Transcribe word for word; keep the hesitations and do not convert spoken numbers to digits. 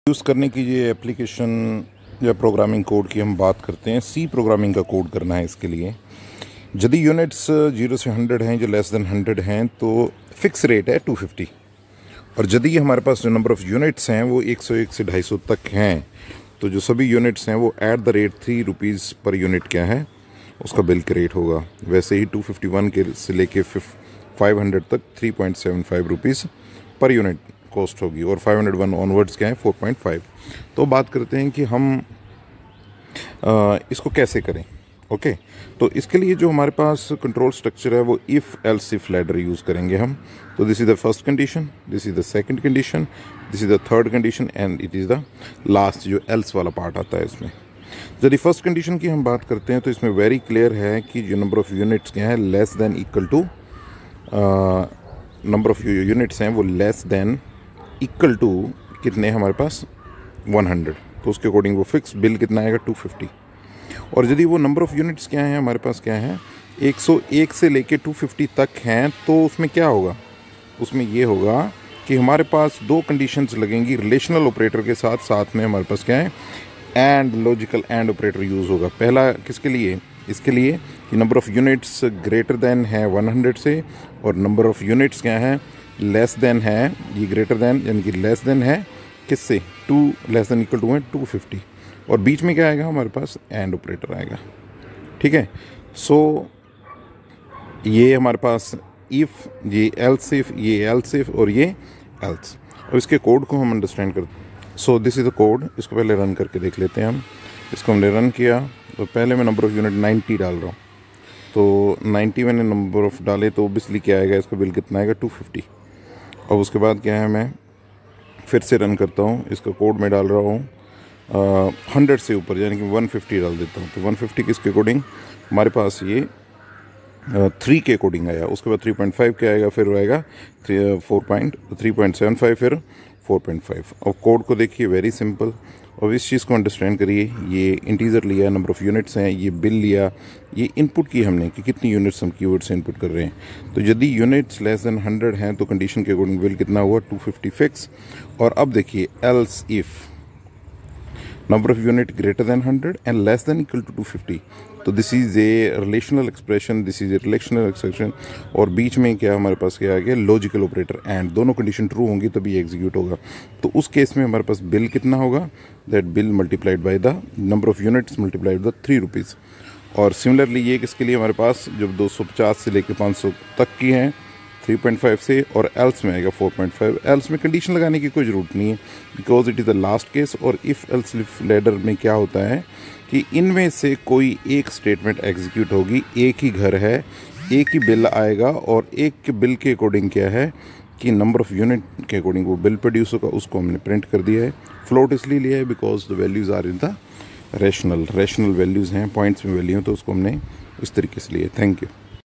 Use करने की ये एप्लीकेशन या प्रोग्रामिंग कोड की हम बात करते हैं। सी प्रोग्रामिंग का कोड करना है। इसके लिए यदि यूनिट्स जीरो से हंड्रेड हैं, जो लेस देन हंड्रेड हैं, तो फिक्स रेट है टू फिफ्टी। और यदि हमारे पास जो नंबर ऑफ़ यूनिट्स हैं वो एक सौ एक से ढाई सौ तक हैं, तो जो सभी यूनिट्स हैं वो at the rate three rupees per unit क्या है उसका बिल का रेट होगा। वैसे ही टू फिफ्टी वन के से लेके फाइव हंड्रेड तक three point seven five rupees per unit cost होगी, और फाइव हंड्रेड वन ऑनवर्ड्स क्या है फोर पॉइंट फाइव। तो बात करते हैं कि हम आ, इसको कैसे करें। Okay okay? तो इसके लिए जो हमारे पास कंट्रोल स्ट्रक्चर है वो if else if ladder use करेंगे हम। तो this is the first condition, this is the second condition, this is the third condition and it is the last जो एल्स वाला पार्ट आता है इसमें। यदि फर्स्ट कंडीशन की हम बात करते हैं तो इसमें वेरी क्लियर है कि जो नंबर ऑफ़ यूनिट्स क्या है less than equal to number of units हैं वो लेस देन इक्वल टू कितने हमारे पास वन हंड्रेड। तो उसके अकॉर्डिंग वो फिक्स बिल कितना आएगा टू फिफ्टी। और यदि वो नंबर ऑफ़ यूनिट्स क्या है हमारे पास क्या है एक सौ एक से लेके टू फिफ्टी तक हैं, तो उसमें क्या होगा, उसमें ये होगा कि हमारे पास दो कंडीशंस लगेंगी रिलेशनल ऑपरेटर के साथ। साथ में हमारे पास क्या है AND logical AND operator use होगा। पहला किसके लिए, इसके लिए कि number of units greater than है वन हंड्रेड से, और नंबर ऑफ़ यूनिट्स क्या है लेस देन है, ये ग्रेटर देन यानी कि लेस देन है किससे, to less than equal to है टू फिफ्टी। और बीच में क्या आएगा हमारे पास एंड ऑपरेटर आएगा। ठीक है, सो so, ये हमारे पास इफ़, ये एल्स इफ, ये एल्स इफ और ये एल्स। और इसके कोड को हम अंडरस्टैंड करते हैं। So this is the code. इसको पहले रन करके देख लेते हैं हम। इसको हमने रन किया तो पहले मैं नंबर ऑफ़ यूनिट नाइन्टी डाल रहा हूँ, तो नाइन्टी मैंने नंबर ऑफ़ डाले तो ओबियसली क्या आएगा, इसका बिल कितना आएगा टू फिफ्टी। और उसके बाद क्या है मैं फिर से रन करता हूँ, इसका कोड मैं डाल रहा हूँ हंड्रेड से ऊपर यानी कि वन फिफ्टी डाल देता हूँ। तो वन फिफ्टी किसके अकॉर्डिंग हमारे पास ये थ्री के अकॉर्डिंग आया। उसके बाद थ्री पॉइंट फाइव के आएगा, फिर आएगा four point three point seven five, फिर फोर पॉइंट फाइव। और कोड को देखिए वेरी सिंपल। और इस चीज़ को अंडरस्टैंड करिए, ये इंटीजर लिया, नंबर ऑफ़ यूनिट्स हैं, ये बिल लिया, ये इनपुट की हमने कि कितनी यूनिट्स हम कीवर्ड से इनपुट कर रहे हैं। तो यदि यूनिट्स लेस देन हंड्रेड हैं तो कंडीशन के अकॉर्डिंग बिल कितना हुआ टू फिफ्टी फिक्स। और अब देखिए else if number of unit greater than hundred and less than equal to two fifty. तो this is a relational expression, this is a relational expression. और बीच में क्या हमारे पास क्या आ गया लॉजिकल ऑपरेटर एंड। दोनों कंडीशन ट्रू होंगी तभी एग्जीक्यूट होगा। तो उस केस में हमारे पास बिल कितना होगा, that bill multiplied by the number of units multiplied the three rupees. और सिमिलरली ये किसके लिए हमारे पास जब दो सौ पचास से लेकर पाँच सौ तक की हैं थ्री पॉइंट फाइव से, और एल्स में आएगा फोर पॉइंट फाइव। एल्स में कंडीशन लगाने की कोई ज़रूरत नहीं है because it is the last case. और इफ़ एल्स इफ लैडर में क्या होता है कि इनमें से कोई एक स्टेटमेंट एग्जीक्यूट होगी। एक ही घर है, एक ही बिल आएगा, और एक के बिल के अकॉर्डिंग क्या है कि नंबर ऑफ़ यूनिट के अकॉर्डिंग वो बिल प्रोड्यूस होगा। उसको हमने प्रिंट कर दिया है। फ्लोट इसलिए लिया है because the values are in the rational rational values हैं, पॉइंट्स में वैल्यू, तो उसको हमने इस तरीके से लिया। Thank you.